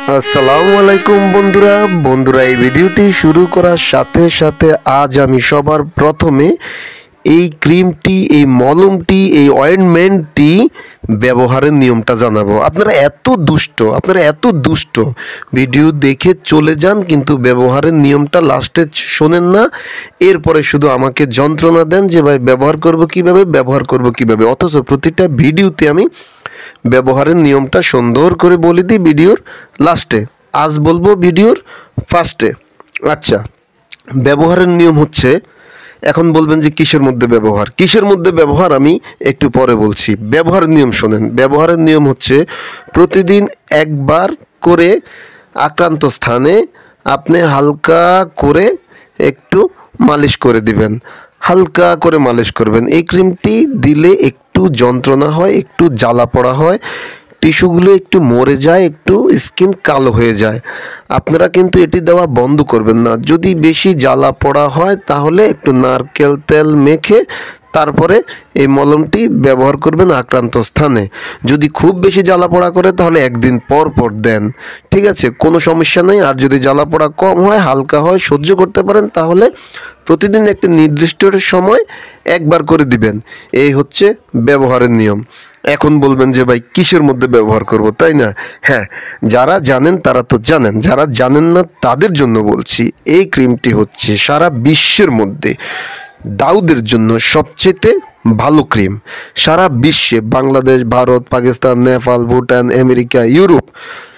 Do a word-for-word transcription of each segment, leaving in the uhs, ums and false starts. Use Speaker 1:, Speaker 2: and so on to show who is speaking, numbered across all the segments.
Speaker 1: আসসালামু আলাইকুম বন্ধুরা বন্ধুরা এই ভিডিওটি শুরু করার সাথে সাথে আজ আমি সবার প্রথমে এই ক্রিমটি এই মলমটি এই অয়েন্টমেন্টটি ব্যবহারের নিয়মটা জানাবো। আপনারা এত দুষ্ট আপনারা এত দুষ্ট ভিডিও দেখে চলে যান, কিন্তু ব্যবহারের নিয়মটা লাস্টে শোনেন না। এরপরে শুধু আমাকে যন্ত্রণা দেন যে ভাই ব্যবহার করব কিভাবে ব্যবহার করব কিভাবে, অথচ প্রতিটা ভিডিওতে আমি ব্যবহারের নিয়মটা সুন্দর করে বলে দিই ভিডিওর লাস্টে। আজ বলবো ভিডিওর ফার্স্টে। আচ্ছা, ব্যবহারের নিয়ম হচ্ছে, এখন বলবেন যে কিসের মধ্যে ব্যবহার কিসের মধ্যে ব্যবহার আমি একটু পরে বলছি। ব্যবহারের নিয়ম শোনেন। ব্যবহারের নিয়ম হচ্ছে প্রতিদিন একবার করে আক্রান্ত স্থানে আপনি হালকা করে একটু মালিশ করে দিবেন, হালকা করে মালিশ করবেন। এই ক্রিমটি দিলে একটু যন্ত্রণা হয়, একটু জ্বালা পড়া হয়, টিস্যুগুলো একটু মরে যায়, একটু স্কিন কালো হয়ে যায়। আপনারা কিন্তু এটি দেওয়া বন্ধ করবেন না। যদি বেশি জ্বালা পড়া হয় তাহলে একটু নারকেল তেল মেখে তারপরে এই মলমটি ব্যবহার করবেন আক্রান্ত স্থানে। যদি খুব বেশি জ্বালা পোড়া করে তাহলে একদিন পর পর দেন, ঠিক আছে, কোনো সমস্যা নেই। আর যদি জ্বালা পোড়া কম হয়, হালকা হয়, সহ্য করতে পারেন, তাহলে প্রতিদিন একটি নির্দিষ্ট সময় একবার করে দিবেন। এই হচ্ছে ব্যবহারের নিয়ম। এখন বলবেন যে ভাই কিসের মধ্যে ব্যবহার করব, তাই না? হ্যাঁ, যারা জানেন তারা তো জানেন, যারা জানেন না তাদের জন্য বলছি। এই ক্রিমটি হচ্ছে সারা বিশ্বের মধ্যে দাউদের জন্য সবচেয়ে ভালো ক্রিম। সারা বিশ্বে বাংলাদেশ, ভারত, পাকিস্তান, নেপাল, ভুটান, আমেরিকা, ইউরোপ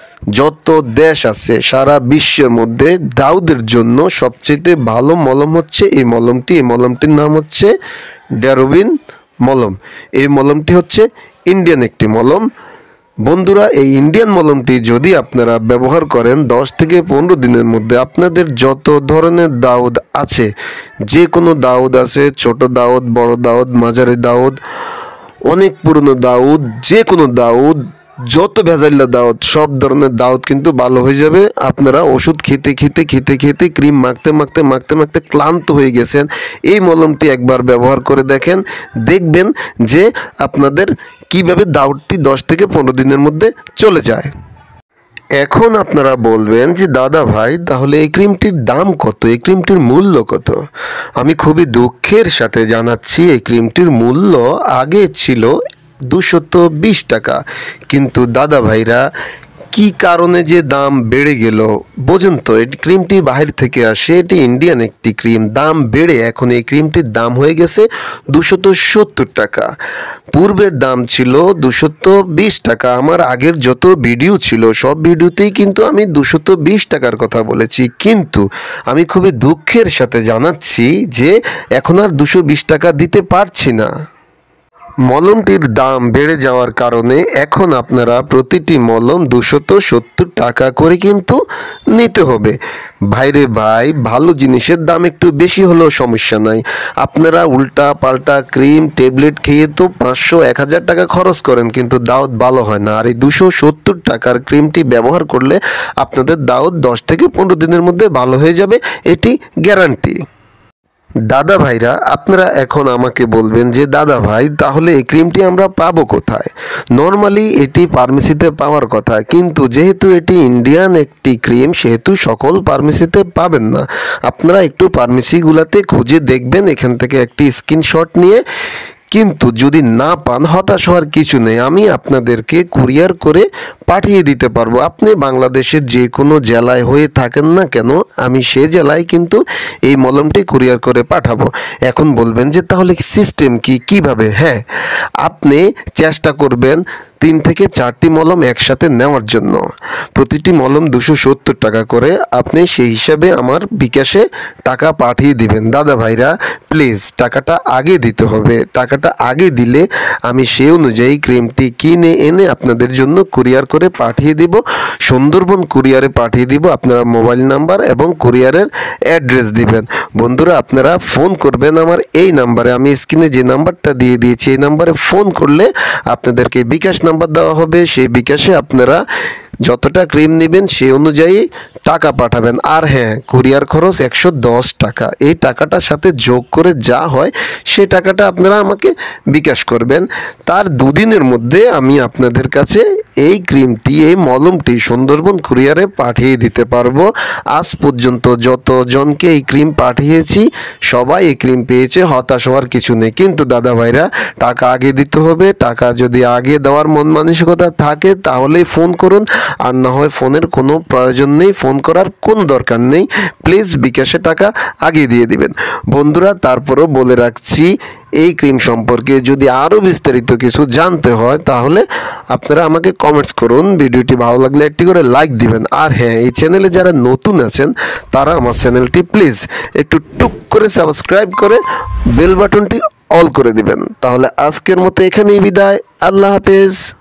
Speaker 1: যত দেশ আছে সারা বিশ্বের মধ্যে দাউদের জন্য সবচেয়ে ভালো মলম হচ্ছে এই মলমটি। এই মলমটির নাম হচ্ছে ডেরোবিন মলম। এই মলমটি হচ্ছে ইন্ডিয়ান একটি মলম। বন্ধুরা, এই ইন্ডিয়ান মলমটি যদি আপনারা ব্যবহার করেন দশ থেকে পনেরো দিনের মধ্যে আপনাদের যত ধরনের দাউদ আছে, যে কোনো দাউদ আছে, ছোট দাউদ, বড় দাউদ, মাঝারি দাউদ, অনেক পুরনো দাউদ, যে কোনো দাউদ, যত ভেজাইলা দাউদ, সব ধরনের দাউদ কিন্তু ভালো হয়ে যাবে। আপনারা ওষুধ খেতে খেতে খেতে খেতে ক্রিম মাখতে মাখতে মাখতে মাখতে ক্লান্ত হয়ে গেছেন, এই মলমটি একবার ব্যবহার করে দেখেন, দেখবেন যে আপনাদের কিভাবে দাউদটি দশ থেকে পনেরো দিনের মধ্যে চলে যায়। এখন আপনারা বলবেন যে দাদা ভাই তাহলে এই ক্রিমটির দাম কত, এই ক্রিমটির মূল্য কত? আমি খুবই দুঃখের সাথে জানাচ্ছি এই ক্রিমটির মূল্য আগে ছিল দুশত বিশ টাকা, কিন্তু দাদা ভাইরা কি কারণে যে দাম বেড়ে গেল বোঝেন তো? এই ক্রিমটি বাহির থেকে আসে, এটি ইন্ডিয়ান একটি ক্রিম, দাম বেড়ে এখন এই ক্রিমটির দাম হয়ে গেছে দুশত সত্তর টাকা। পূর্বের দাম ছিল দুশত বিশ টাকা। আমার আগের যত ভিডিও ছিল সব ভিডিওতেই কিন্তু আমি দুশত বিশ টাকার কথা বলেছি, কিন্তু আমি খুবই দুঃখের সাথে জানাচ্ছি যে এখন আর দুশো বিশ টাকা দিতে পারছি না। মলমটির দাম বেড়ে যাওয়ার কারণে এখন আপনারা প্রতিটি মলম দুশত সত্তর টাকা করে কিন্তু নিতে হবে। ভাইরে ভাই, ভালো জিনিসের দাম একটু বেশি হলেও সমস্যা নাই। আপনারা উল্টা পাল্টা ক্রিম ট্যাবলেট খেয়ে তো পাঁচশো এক হাজার টাকা খরচ করেন, কিন্তু দাউদ ভালো হয় না। আর এই দুশো সত্তর টাকার ক্রিমটি ব্যবহার করলে আপনাদের দাউদ দশ থেকে পনেরো দিনের মধ্যে ভালো হয়ে যাবে, এটি গ্যারান্টি। দাদা ভাইরা, আপনারা এখন আমাকে বলবেন যে দাদা ভাই তাহলে এই ক্রিমটি আমরা পাবো কোথায়? নর্মালি এটি ফার্মেসিতে পাওয়ার কথা, কিন্তু যেহেতু এটি ইন্ডিয়ান একটি ক্রিম সেহেতু সকল ফার্মেসিতে পাবেন না। আপনারা একটু ফার্মেসিগুলোতে খুঁজে দেখবেন, এখান থেকে একটি স্ক্রিনশট নিয়ে। কিন্তু যদি না পান হতাশ হওয়ার কিছু নেই, আমি আপনাদেরকে কুরিয়ার করে পাঠিয়ে দিতে পারবো। আপনি বাংলাদেশের যে কোনো জেলায় হয়ে থাকেন না কেন, আমি সে জেলায় কিন্তু এই মলমটি কুরিয়ার করে পাঠাবো। এখন বলবেন যে তাহলে সিস্টেম কি, কিভাবে? হ্যাঁ, আপনি চেষ্টা করবেন তিন থেকে চারটি মলম একসাথে নেওয়ার জন্য। প্রতিটি মলম দুশো সত্তর টাকা করে আপনি সেই হিসাবে আমার বিকাশে টাকা পাঠিয়ে দিবেন। দাদা ভাইরা প্লিজ টাকাটা আগে দিতে হবে। টাকাটা আগে দিলে আমি সেই অনুযায়ী ক্রিমটি কিনে এনে আপনাদের জন্য কুরিয়ার করে পাঠিয়ে দিব। সুন্দরবন কুরিয়ারে পাঠিয়ে দিব। আপনারা মোবাইল নাম্বার এবং কুরিয়ারের অ্যাড্রেস দিবেন। বন্ধুরা, আপনারা ফোন করবেন আমার এই নাম্বারে, আমি স্ক্রিনে যে নাম্বারটা দিয়ে দিয়েছি এই নাম্বারে ফোন করলে আপনাদেরকে বিকাশ নাম্বার দেওয়া হবে। সেই বিকাশে আপনারা যতটা ক্রিম নেবেন সেই অনুযায়ী টাকা পাঠাবেন। আর হ্যাঁ, কুরিয়ার খরচ একশো দশ টাকা। এই টাকাটার সাথে যোগ করে যা হয় সেই টাকাটা আপনারা আমাকে বিকাশ করবেন। তার দুদিনের মধ্যে আমি আপনাদের কাছে এই ক্রিমটি, এই মলমটি সুন্দরবন কুরিয়ারে পাঠিয়ে দিতে পারবো। আজ পর্যন্ত যতজনকে এই ক্রিম পাঠিয়েছি সবাই এই ক্রিম পেয়েছে, হতাশ হওয়ার কিছু নেই। কিন্তু দাদা ভাইরা, টাকা আগে দিতে হবে। টাকা যদি আগে দেওয়ার মন মানসিকতা থাকে তাহলেই ফোন করুন, আর না হয় ফোনের কোনো প্রয়োজন নেই, ফোন করার কোনো দরকার নেই। প্লিজ বিকাশে টাকা আগে দিয়ে দিবেন বন্ধুরা। তারপরও বলে রাখছি, এই ক্রিম সম্পর্কে যদি আরও বিস্তারিত কিছু জানতে হয় তাহলে আপনারা আমাকে কমেন্টস করুন। ভিডিওটি ভালো লাগলে একটি করে লাইক দিবেন। আর হ্যাঁ, এই চ্যানেলে যারা নতুন আছেন তারা আমার চ্যানেলটি প্লিজ একটু টুক করে সাবস্ক্রাইব করে বেল বাটনটি অল করে দিবেন। তাহলে আজকের মতো এখানেই বিদায়। আল্লাহ হাফেজ।